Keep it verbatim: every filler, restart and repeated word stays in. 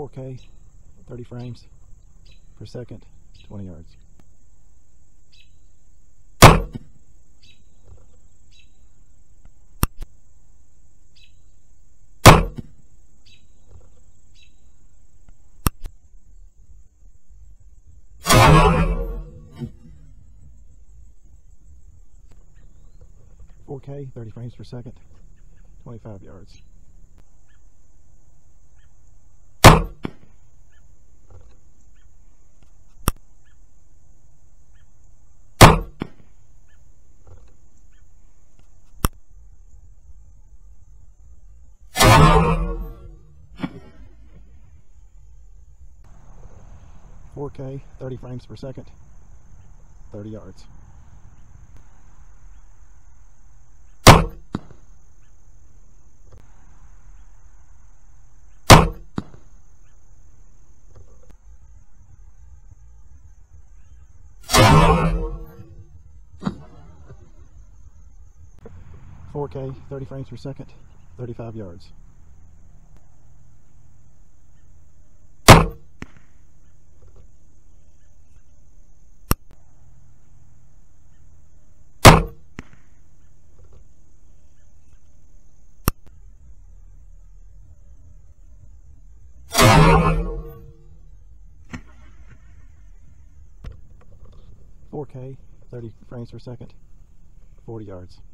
four K, thirty frames per second, twenty yards. four K, thirty frames per second, twenty-five yards. four K, thirty frames per second, thirty yards. four K, thirty frames per second, thirty-five yards. four K, thirty frames per second, forty yards.